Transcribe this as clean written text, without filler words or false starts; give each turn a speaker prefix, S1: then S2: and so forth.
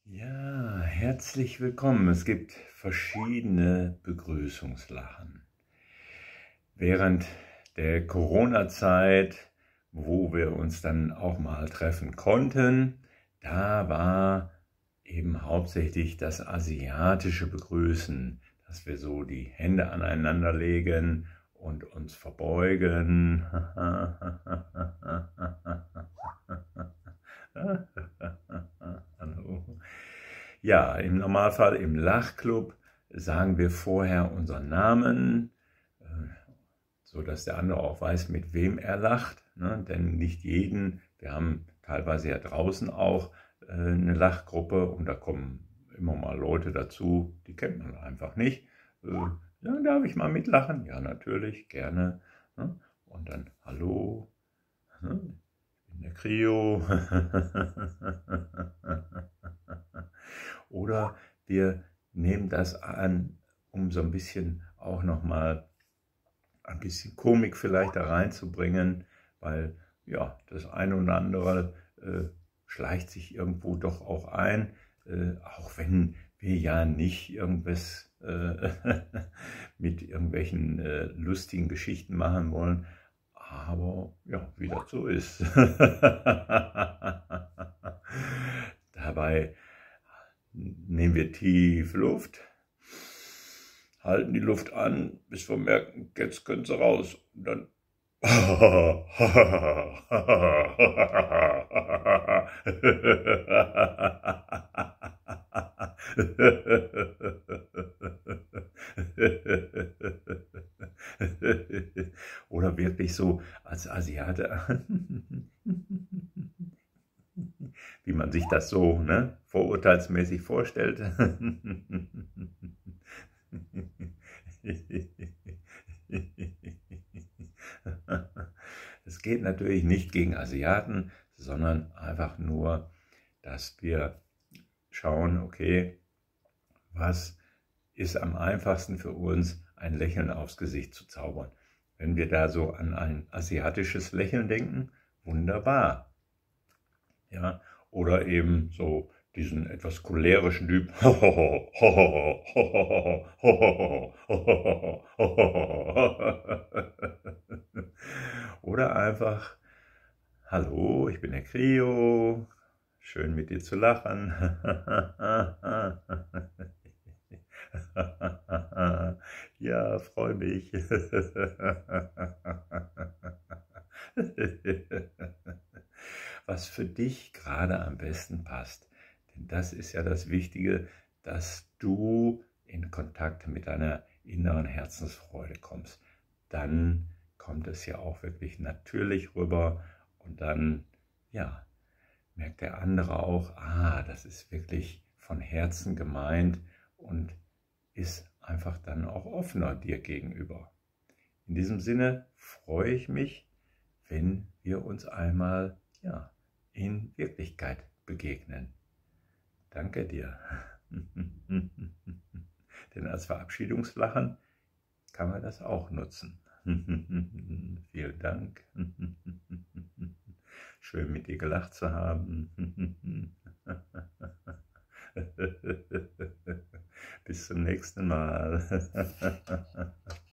S1: Ja, herzlich willkommen. Es gibt verschiedene Begrüßungslachen. Während der Corona-Zeit, wo wir uns dann auch mal treffen konnten, da war eben hauptsächlich das asiatische Begrüßen, dass wir so die Hände aneinander legen und uns verbeugen. Hallo. Ja, im Normalfall im Lachclub sagen wir vorher unseren Namen, so dass der andere auch weiß, mit wem er lacht, ne? Denn nicht jeden, wir haben teilweise ja draußen auch eine Lachgruppe und da kommen immer mal Leute dazu, die kennt man einfach nicht. Ja, darf ich mal mitlachen? Ja, natürlich, gerne. Ne? Und dann, hallo, ne? Ich bin der Krio. Oder wir nehmen das an, um so ein bisschen auch nochmal ein bisschen Komik vielleicht da reinzubringen, weil ja, das eine oder andere schleicht sich irgendwo doch auch ein, auch wenn wir ja nicht irgendwas mit irgendwelchen lustigen Geschichten machen wollen, aber ja, wie das so ist. Dabei nehmen wir tief Luft, halten die Luft an, bis wir merken, jetzt können sie raus. Und dann oder wirklich so als Asiate, wie man sich das so, ne, vorurteilsmäßig vorstellt. Es geht natürlich nicht gegen Asiaten, sondern einfach nur, dass wir schauen, okay, was ist am einfachsten für uns, ein Lächeln aufs Gesicht zu zaubern. Wenn wir da so an ein asiatisches Lächeln denken, wunderbar. Ja, oder eben so diesen etwas cholerischen Typ. Oder einfach, hallo, ich bin der Krio, schön mit dir zu lachen. Ja, freue mich. Was für dich gerade am besten passt. Denn das ist ja das Wichtige, dass du in Kontakt mit deiner inneren Herzensfreude kommst. Dann kommt es ja auch wirklich natürlich rüber und dann, ja, merkt der andere auch, das ist wirklich von Herzen gemeint und ist einfach dann auch offener dir gegenüber. In diesem Sinne freue ich mich, wenn wir uns einmal, ja, in Wirklichkeit begegnen. Danke dir. Denn als Verabschiedungslachen kann man das auch nutzen. Vielen Dank. Schön mit dir gelacht zu haben. Bis zum nächsten Mal.